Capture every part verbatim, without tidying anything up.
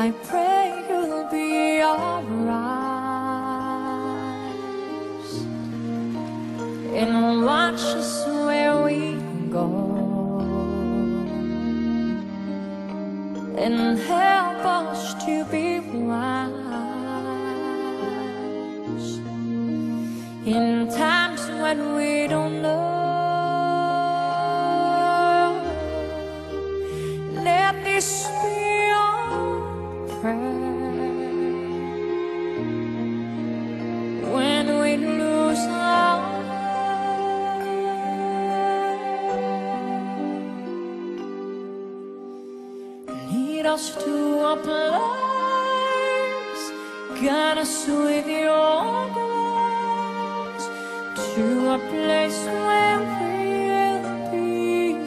I pray you'll be alright and watch us where we go and help us to be wise in times when we don't know. Let this be our prayer when we lose our way. Lead us to a place, guide us with your grace, to a place where we'll be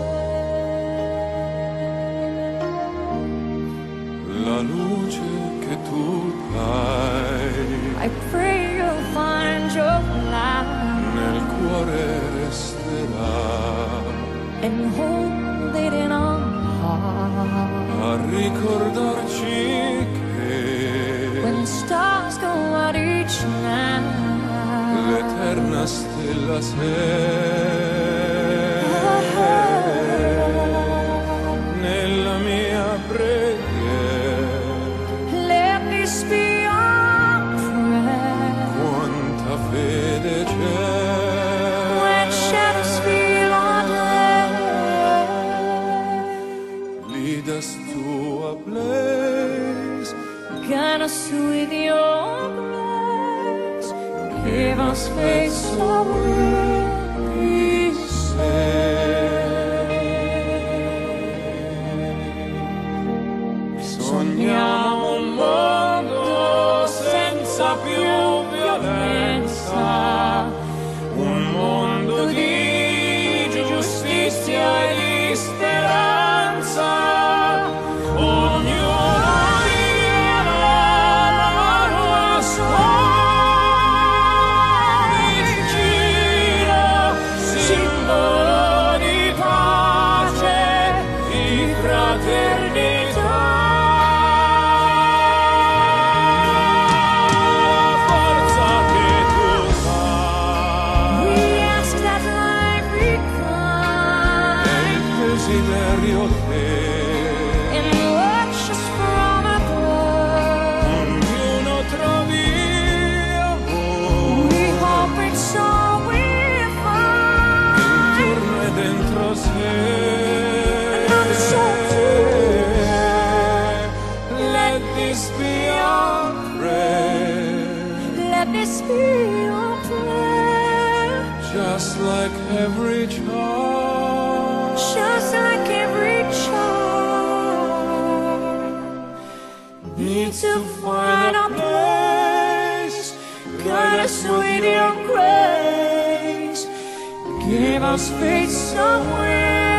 safe. La luce che tu hai I pray you'll find your light nel cuore resterà and hold it in our heart. a ricordarci che When stars go out each night, l'eterna stella sei. Nella mia preghiera let this be our prayer. quanta fede c'è. When shadows fill our day, Lead us to a place, guide us with your grace, give us faith so we'll be safe. Sogniamo un mondo senza più violenza, un mondo di giustizia e di speranza. Ognuno dia la mano a suo vicino, simbolo di pace, di fraternità. Forza che tu sai, We ask that light è become il desiderio che and watch us from above. ognuno trovi We amore hope it's all we find. intorno e dentro sé. Another soul to Let this be our prayer, let this be your prayer. just like every child. Just like every child needs to find a place, guide us with your grace, give us faith somewhere.